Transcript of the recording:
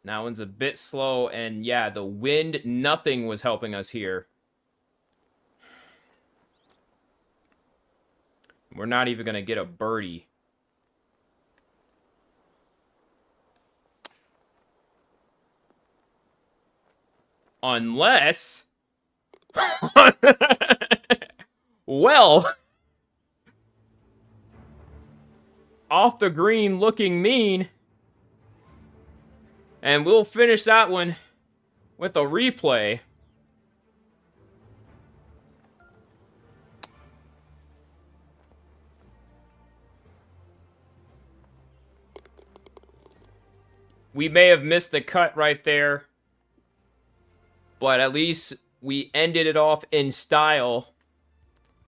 That one's a bit slow, and yeah, the wind, nothing was helping us here. We're not even going to get a birdie. Unless... well... off the green looking mean. And we'll finish that one with a replay. We may have missed the cut right there, but at least we ended it off in style.